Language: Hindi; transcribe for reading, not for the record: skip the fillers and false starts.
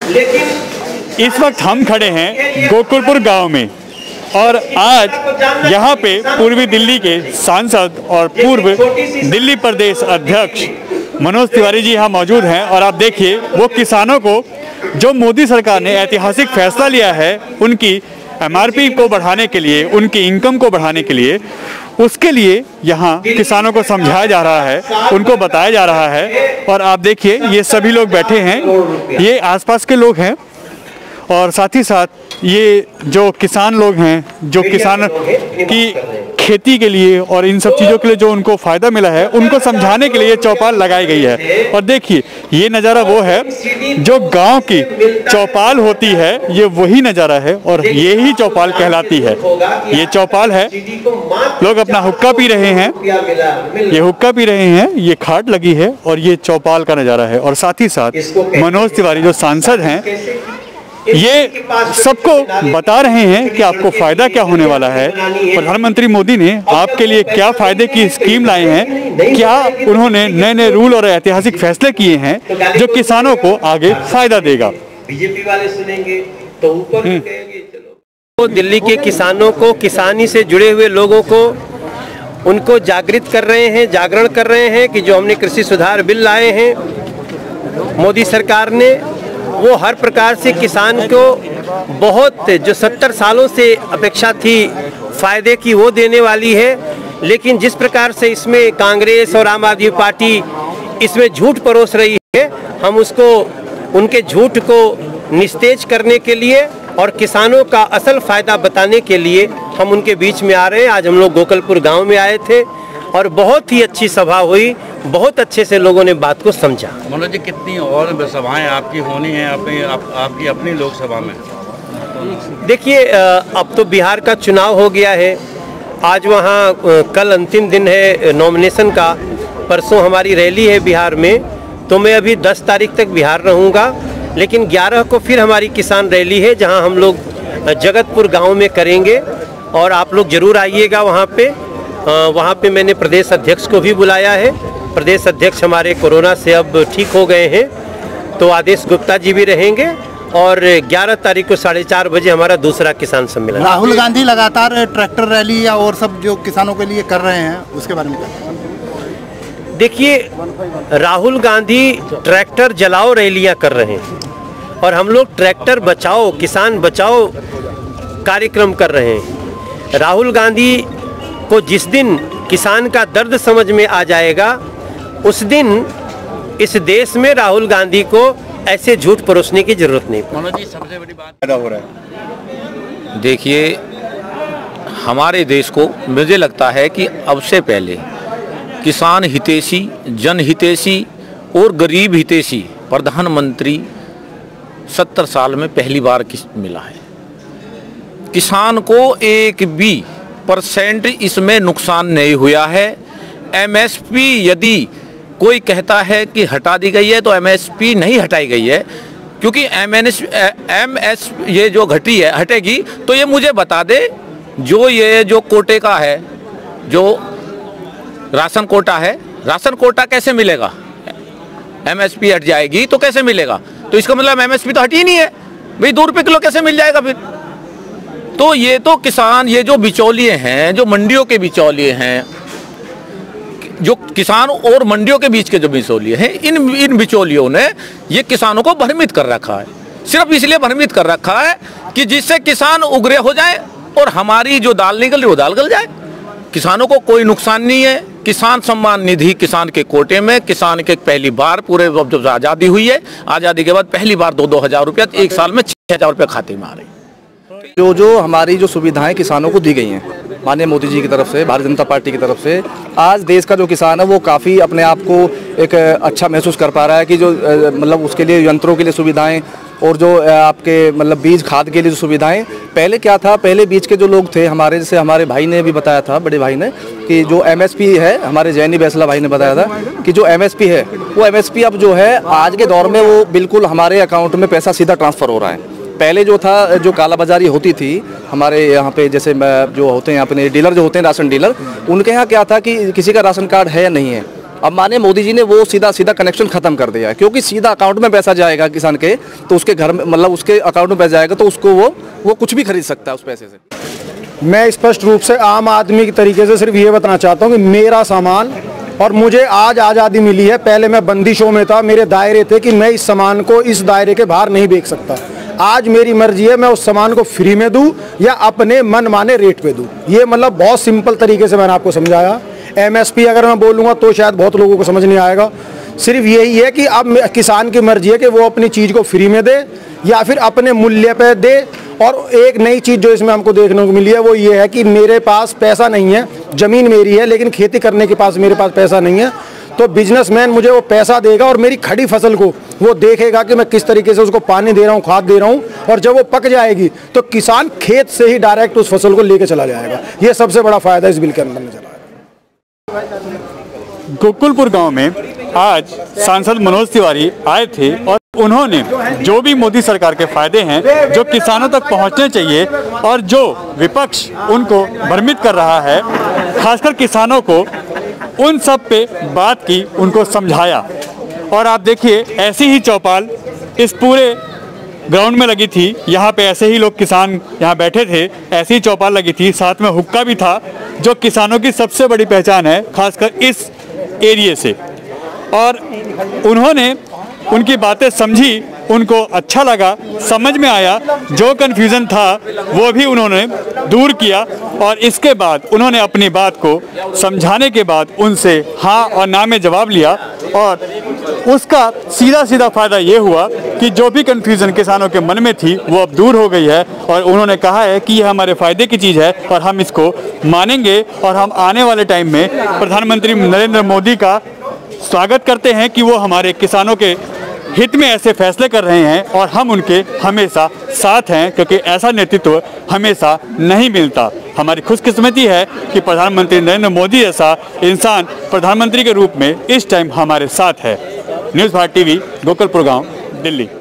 इस वक्त हम खड़े हैं गोकुलपुर गांव में और आज यहाँ पे पूर्वी दिल्ली के सांसद और पूर्व दिल्ली प्रदेश अध्यक्ष मनोज तिवारी जी यहाँ मौजूद हैं। और आप देखिए वो किसानों को जो मोदी सरकार ने ऐतिहासिक फैसला लिया है उनकी एमआरपी को बढ़ाने के लिए, उनकी इनकम को बढ़ाने के लिए, उसके लिए यहाँ किसानों को समझाया जा रहा है, उनको बताया जा रहा है। और आप देखिए ये सभी लोग बैठे हैं, ये आसपास के लोग हैं और साथ ही साथ ये जो किसान लोग हैं, जो किसान की खेती के लिए और इन सब चीज़ों के लिए जो उनको फ़ायदा मिला है उनको समझाने के लिए ये चौपाल लगाई गई है। और देखिए ये नज़ारा वो है जो गांव की चौपाल होती है, ये वही नज़ारा है और यही चौपाल कहलाती है। ये चौपाल है, लोग अपना हुक्का पी रहे हैं, ये हुक्का पी रहे हैं, ये खाट लगी है और ये चौपाल का नज़ारा है। और साथ ही साथ मनोज तिवारी जो सांसद हैं ये सबको बता रहे हैं कि आपको फायदा क्या होने वाला है। प्रधानमंत्री मोदी ने आपके लिए क्या फायदे की स्कीम लाए हैं, क्या उन्होंने नए नए रूल और ऐतिहासिक फैसले किए हैं जो किसानों को आगे फायदा देगा। बीजेपी वाले सुनेंगे तो ऊपर कहेंगे चलो। दिल्ली के किसानों को, किसानी से जुड़े हुए लोगों को, उनको जागृत कर रहे हैं, जागरण कर रहे हैं कि जो हमने कृषि सुधार बिल लाए हैं मोदी सरकार ने, वो हर प्रकार से किसान को बहुत, जो 70 सालों से अपेक्षा थी फायदे की, वो देने वाली है। लेकिन जिस प्रकार से इसमें कांग्रेस और आम आदमी पार्टी इसमें झूठ परोस रही है, हम उसको, उनके झूठ को निस्तेज करने के लिए और किसानों का असल फायदा बताने के लिए हम उनके बीच में आ रहे हैं। आज हम लोग गोकुलपुर गांव में आए थे और बहुत ही अच्छी सभा हुई, बहुत अच्छे से लोगों ने बात को समझा। मनोज जी, कितनी और सभाएं आपकी होनी है आपकी अपनी लोकसभा में? देखिए अब तो बिहार का चुनाव हो गया है, आज वहाँ कल अंतिम दिन है नॉमिनेशन का, परसों हमारी रैली है बिहार में, तो मैं अभी 10 तारीख तक बिहार रहूँगा। लेकिन 11 को फिर हमारी किसान रैली है जहाँ हम लोग जगतपुर गाँव में करेंगे और आप लोग ज़रूर आइएगा वहाँ पे मैंने प्रदेश अध्यक्ष को भी बुलाया है। प्रदेश अध्यक्ष हमारे कोरोना से अब ठीक हो गए हैं, तो आदेश गुप्ता जी भी रहेंगे। और 11 तारीख को 4:30 बजे हमारा दूसरा किसान सम्मेलन। राहुल गांधी लगातार ट्रैक्टर रैली या और सब जो किसानों के लिए कर रहे हैं, उसके बारे में देखिए, राहुल गांधी ट्रैक्टर जलाओ रैलियां कर रहे हैं और हम लोग ट्रैक्टर बचाओ, किसान बचाओ कार्यक्रम कर रहे हैं। राहुल गांधी को जिस दिन किसान का दर्द समझ में आ जाएगा, उस दिन इस देश में राहुल गांधी को ऐसे झूठ परोसने की जरूरत नहीं। मनोज जी, सबसे बड़ी बात पैदा हो रहा है। देखिए, हमारे देश को मुझे लगता है कि अब से पहले किसान हितैषी, जन हितैषी और गरीब हितैषी प्रधानमंत्री 70 साल में पहली बार मिला है। किसान को 1% इसमें नुकसान नहीं हुआ है। एमएसपी यदि कोई कहता है कि हटा दी गई है तो एमएसपी नहीं हटाई गई है, क्योंकि एमएस ये जो घटी है हटेगी तो ये मुझे बता दे, जो ये जो कोटे का है, जो राशन कोटा है, राशन कोटा कैसे मिलेगा? एमएसपी हट जाएगी तो कैसे मिलेगा? तो इसका मतलब एमएसपी तो हटी ही नहीं है भाई, 2 रुपये किलो कैसे मिल जाएगा फिर? तो ये तो किसान, ये जो बिचौलिए हैं, जो मंडियों के बिचौलिए हैं, जो किसान और मंडियों के बीच के जो बिचौलिए हैं, इन बिचौलियों ने ये किसानों को भ्रमित कर रखा है। सिर्फ इसलिए भ्रमित कर रखा है कि जिससे किसान उग्रे हो जाए और हमारी जो दाल निकल रही वो दाल गल जाए। किसानों को कोई नुकसान नहीं है। किसान सम्मान निधि किसान के कोटे में किसान के पहली बार पूरे जब आज़ादी हुई है, आज़ादी के बाद पहली बार 2-2 हज़ार रुपया एक साल में 6,000 रुपये खाते में आ रही। जो हमारी जो सुविधाएं किसानों को दी गई हैं माननीय मोदी जी की तरफ से, भारतीय जनता पार्टी की तरफ से, आज देश का जो किसान है वो काफ़ी अपने आप को एक अच्छा महसूस कर पा रहा है कि जो मतलब उसके लिए यंत्रों के लिए सुविधाएं और जो आपके मतलब बीज खाद के लिए जो सुविधाएं, पहले क्या था, पहले बीज के जो लोग थे हमारे, जैसे हमारे भाई ने भी बताया था, बड़े भाई ने, कि जो एमएसपी है, हमारे जैनी बैसला भाई ने बताया था कि जो एमएसपी है वो एमएसपी अब जो है आज के दौर में वो बिल्कुल हमारे अकाउंट में पैसा सीधा ट्रांसफ़र हो रहा है। पहले जो था, जो कालाबाजारी होती थी हमारे यहाँ पे, जैसे जो होते हैं अपने डीलर जो होते हैं राशन डीलर, उनके यहाँ क्या था कि किसी का राशन कार्ड है या नहीं है, अब माने मोदी जी ने वो सीधा सीधा कनेक्शन खत्म कर दिया है, क्योंकि सीधा अकाउंट में पैसा जाएगा किसान के, तो उसके घर में मतलब उसके अकाउंट में पैसा जाएगा तो उसको वो कुछ भी खरीद सकता है उस पैसे से। मैं स्पष्ट रूप से आम आदमी के तरीके से सिर्फ ये बताना चाहता हूँ कि मेरा सामान, और मुझे आज आज़ादी मिली है, पहले मैं बंदिशों में था, मेरे दायरे थे कि मैं इस सामान को इस दायरे के बाहर नहीं बेच सकता। आज मेरी मर्जी है मैं उस सामान को फ्री में दूं या अपने मन माने रेट पे दूं। ये मतलब बहुत सिंपल तरीके से मैंने आपको समझाया। एमएसपी अगर मैं बोलूँगा तो शायद बहुत लोगों को समझ नहीं आएगा। सिर्फ यही है कि अब किसान की मर्जी है कि वो अपनी चीज़ को फ्री में दे या फिर अपने मूल्य पे दे। और एक नई चीज़ जो इसमें हमको देखने को मिली है वो ये है कि मेरे पास पैसा नहीं है, ज़मीन मेरी है लेकिन खेती करने के पास मेरे पास पैसा नहीं है, तो बिजनेसमैन मुझे वो पैसा देगा और मेरी खड़ी फसल को वो देखेगा कि मैं किस तरीके से उसको पानी दे रहा हूँ, खाद दे रहा हूँ, और जब वो पक जाएगी तो किसान खेत से ही डायरेक्ट उस फसल को लेके चला जाएगा। ये सबसे बड़ा फायदा इस बिल के अंदर नजर आया। गोकुलपुर गांव में आज सांसद मनोज तिवारी आए थे और उन्होंने जो भी मोदी सरकार के फायदे हैं जो किसानों तक पहुंचने चाहिए और जो विपक्ष उनको भ्रमित कर रहा है, खासकर किसानों को, उन सब पे बात की, उनको समझाया। और आप देखिए ऐसी ही चौपाल इस पूरे ग्राउंड में लगी थी। यहाँ पे ऐसे ही लोग किसान यहाँ बैठे थे, ऐसी ही चौपाल लगी थी, साथ में हुक्का भी था जो किसानों की सबसे बड़ी पहचान है खासकर इस एरिए से। और उन्होंने उनकी बातें समझी, उनको अच्छा लगा, समझ में आया, जो कन्फ्यूज़न था वो भी उन्होंने दूर किया। और इसके बाद उन्होंने अपनी बात को समझाने के बाद उनसे हाँ और ना में जवाब लिया और उसका सीधा सीधा फ़ायदा ये हुआ कि जो भी कन्फ्यूज़न किसानों के मन में थी वो अब दूर हो गई है। और उन्होंने कहा है कि यह हमारे फ़ायदे की चीज़ है और हम इसको मानेंगे और हम आने वाले टाइम में प्रधानमंत्री नरेंद्र मोदी का स्वागत करते हैं कि वो हमारे किसानों के हित में ऐसे फैसले कर रहे हैं और हम उनके हमेशा साथ हैं, क्योंकि ऐसा नेतृत्व हमेशा नहीं मिलता। हमारी खुशकिस्मती है कि प्रधानमंत्री नरेंद्र मोदी जैसा इंसान प्रधानमंत्री के रूप में इस टाइम हमारे साथ है। न्यूज़ भारत टीवी, गोकुलपुर गांव, दिल्ली।